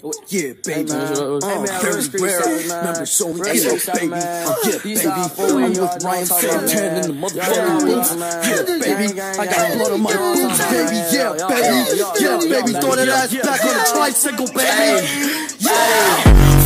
Yeah, baby. Very rare. Members only baby. Yeah, baby. I'm with Ryan Santana in the motherfucking booth. Yeah, baby. I got blood on my boots, baby. Yeah, baby. Yeah, baby. Throw that ass back on the tricycle, baby. Yeah.